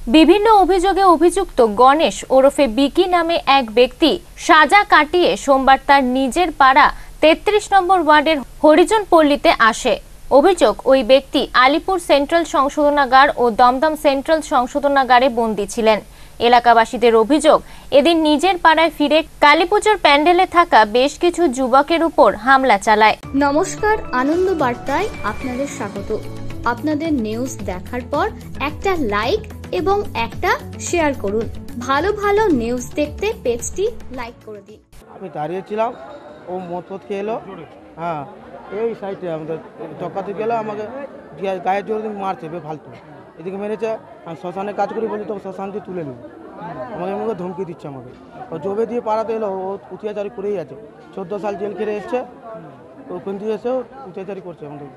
বিভিন্ন অভিযোগে অভিযুক্ত গণেশ ওরফে বিকি নামে এক ব্যক্তি সাজা কাটিয়ে সোমবার তার নিজের পাড়া ৩৩ নম্বর ওয়ার্ডের হরিজন পল্লীতে আসে। অভিযোগ, ওই ব্যক্তি আলিপুর সেন্ট্রাল সংশোধনাগার ও দমদম সেন্ট্রাল সংশোধনাগারে বন্দী ছিলেন। এলাকাবাসীদের অভিযোগ, এদিন নিজের পাড়ায় ফিরে কালীপুজোর প্যান্ডেলে থাকা বেশ কিছু যুবকের উপর হামলা চালায়। নমস্কার, আনন্দ বার্তায় আপনাদের স্বাগত। আপনাদের নিউজ দেখার পর একটা লাইক এবং একটা শেয়ার করুন। ভালো ভালো নিউজ দেখতে পেজটি লাইক করে দিন। আমি দাঁড়িয়েছিলাম, ও মদ খেয়ে এলো। হ্যাঁ, এই সাইডে আমাদের চক্কাতে গেলো, আমাকে গায়ের জোর দিয়ে মারছে ফালতু। এদিকে মেরেছে, আমি শ্মশানে কাজ করি বলি, তো শ্মশান দিয়ে তুলে নিই। আমাকে ধমকি দিচ্ছে আমাকে। ও জবে দিয়ে পাড়াতে এলো, ও অত্যাচারি করেই আছে। 14 সাল জেল খেলে এসছে, ওখান দিয়ে এসেও অত্যাচারি করছে আমাদের।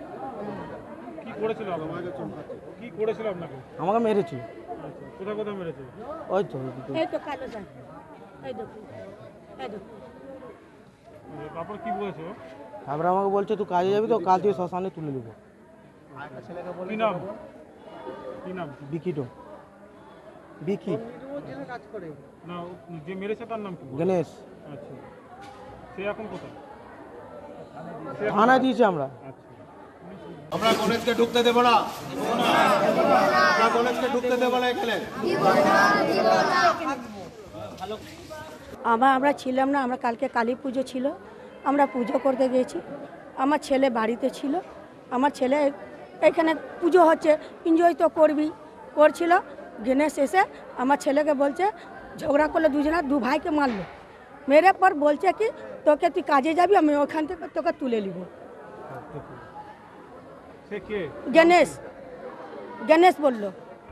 আমাকে মেরেছি। কোথায় মেরেছে? ওই তো তারপর কি বলেছে? তারপরে আমাকে বলছে তুই কাজে যাবি তো, কাল দিয়ে শ্মশানে তুলে নেবো। কি নাম? বিকিটো, বিকি। না, যে মেরেছে তার নাম কি? গণেশ। আচ্ছা, সে এখন কোথায়? থানায় দিয়েছি আমরা। আমরা গণেশকে ঢুকতে দেব না, আমরা গণেশকে ঢুকতে দেব না এখানে। আমরা ছিলাম না, আমরা কালকে কালী পুজো ছিল, আমরা পুজো করতে গিয়েছি। আমার ছেলে বাড়িতে ছিল, আমার ছেলে এখানে পুজো হচ্ছে, এনজয় তো করছিল। গণেশ এসে আমার ছেলেকে বলছে, ঝগড়া করলে দুজনা, দু ভাইকে মারলো। মেরে পর বলছে কি তোকে তুই কাজে যাবি, আমি ওখান থেকে তোকে তুলে নিব। গণেশ বললো।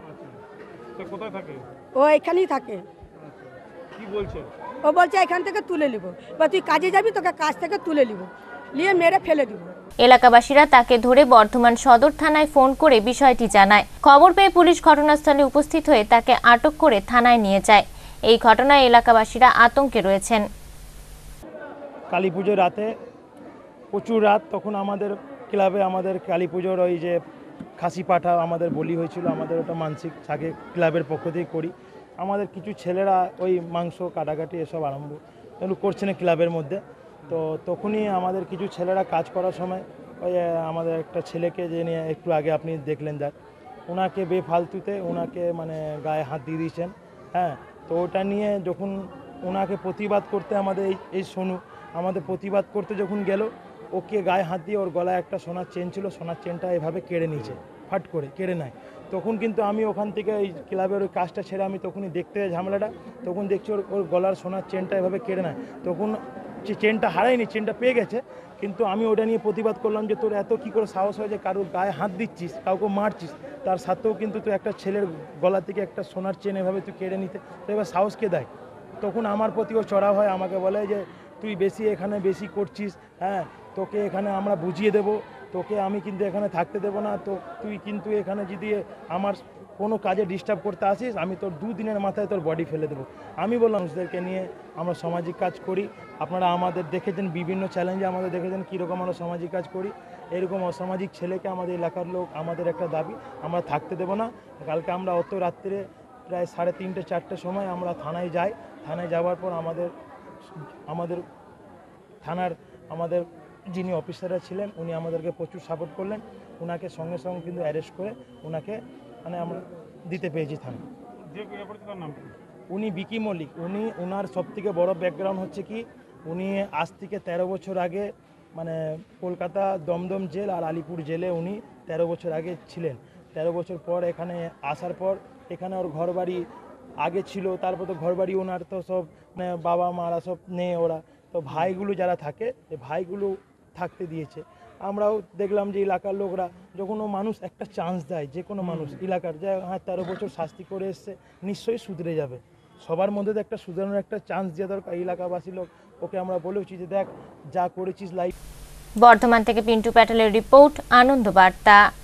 কোথায় থাকে? ও এখানেই থাকে। কি বলছে? ও বলছে এখান থেকে তুলে নিব, বা তুই কাজে যাবি, তোকে কাজ থেকে তুলে নিব, নিয়ে মেরে ফেলে দিব। এলাকাবাসীরা তাকে ধরে বর্ধমান সদর থানায় ফোন করে বিষয়টি জানায়। খবর পেয়ে পুলিশ ঘটনাস্থলে উপস্থিত হয়ে তাকে আটক করে থানায় নিয়ে যায়। এই ঘটনায় এলাকাবাসীরা আতঙ্কে রয়েছেন। কালী পুজোর রাতে, প্রচুর রাত, তখন আমাদের ক্লাবে আমাদের কালী পুজোর ওই যে খাসি পাঠা আমাদের বলি হয়েছিল, আমাদের ওটা মানসিক থাকে ক্লাবের পক্ষ থেকে করি। আমাদের কিছু ছেলেরা ওই মাংস কাটাকাটি এসব আরম্ভ করছে না ক্লাবের মধ্যে। তো তখনই আমাদের কিছু ছেলেরা কাজ করার সময় ওই আমাদের একটা ছেলেকে যে নিয়ে একটু আগে আপনি দেখলেন, যার ওনাকে বেফালতুতে ওনাকে মানে গায়ে হাত দিয়ে দিয়েছেন। হ্যাঁ, তো ওটা নিয়ে যখন ওনাকে প্রতিবাদ করতে এই সোনু আমাদের প্রতিবাদ করতে যখন গেল, ওকে গায়ে হাত দিয়ে ওর গলায় একটা সোনার চেন ছিল, সোনার চেনটা এভাবে কেড়ে নিয়েছে, ফাট করে কেড়ে নেয়। তখন কিন্তু আমি ওখান থেকে ওই ক্লাবের ওই কাজটা ছেড়ে আমি তখনই দেখতে ঝামেলাটা, তখন দেখছি ওর গলার সোনার চেনটা এভাবে কেড়ে নেয়। তখন চেনটা হারায়নি, চেনটা পেয়ে গেছে, কিন্তু আমি ওটা নিয়ে প্রতিবাদ করলাম যে তোর এত কী করে সাহস হয় যে কারোর গায়ে হাত দিচ্ছিস, কাউকে মারছিস, তার সাথেও কিন্তু তুই একটা ছেলের গলা থেকে একটা সোনার চেন এভাবে তুই কেড়ে নিতে, তো এবার সাহস কে দেয়? তখন আমার প্রতিও চড়া হয়, আমাকে বলে যে তুই এখানে বেশি করছিস, হ্যাঁ তোকে এখানে আমরা বুঝিয়ে দেব, তোকে আমি কিন্তু এখানে থাকতে দেবো না, তো তুই কিন্তু এখানে যদি আমার কোনো কাজে ডিস্টার্ব করতে আসিস, আমি তোর 2 দিনের মাথায় তোর বডি ফেলে দেবো। আমি বললাম মানুষদেরকে নিয়ে আমরা সামাজিক কাজ করি, আপনারা আমাদের দেখেছেন বিভিন্ন চ্যালেঞ্জে, আমাদের দেখেছেন কীরকম আমরা সামাজিক কাজ করি। এরকম অসামাজিক ছেলেকে আমাদের এলাকার লোক, আমাদের একটা দাবি, আমরা থাকতে দেবো না। কালকে আমরা অত রাত্রে প্রায় 3:30 4টের সময় আমরা থানায় যাই। থানায় যাওয়ার পর আমাদের থানার যিনি অফিসাররা ছিলেন, উনি আমাদেরকে প্রচুর সাপোর্ট করলেন। ওনাকে সঙ্গে সঙ্গে কিন্তু অ্যারেস্ট করে ওনাকে মানে আমরা দিতে পেরেছি থানায়। উনি বিকি মল্লিক। ওনার সবথেকে বড় ব্যাকগ্রাউন্ড হচ্ছে কি, উনি আজ থেকে 13 বছর আগে মানে কলকাতা দমদম জেল আর আলিপুর জেলে উনি 13 বছর আগে ছিলেন। 13 বছর পর এখানে আসার পর এখানে ওর ঘরবাড়ি আগে ছিল, তারপর তো ঘরবাড়ি ওনার তো সব মানে বাবা মারা সব নেই, ওরা তো ভাইগুলো যারা থাকে, ভাইগুলো থাকতে দিয়েছে। আমরাও দেখলাম যে এলাকার লোকরা যখন মানুষ একটা চান্স দেয়, যে কোনো মানুষ এলাকার, যে হ্যাঁ 13 বছর শাস্তি করে এসছে, নিশ্চয়ই শুধরে যাবে। সবার মধ্যে তো একটা শুধরানোর একটা চান্স দেওয়া দরকার। এলাকাবাসী লোক ওকে আমরা বলেছি যে দেখ যা করেছিস লাইফ। বর্ধমান থেকে পিন্টু প্যাটেলের রিপোর্ট, আনন্দ বার্তা।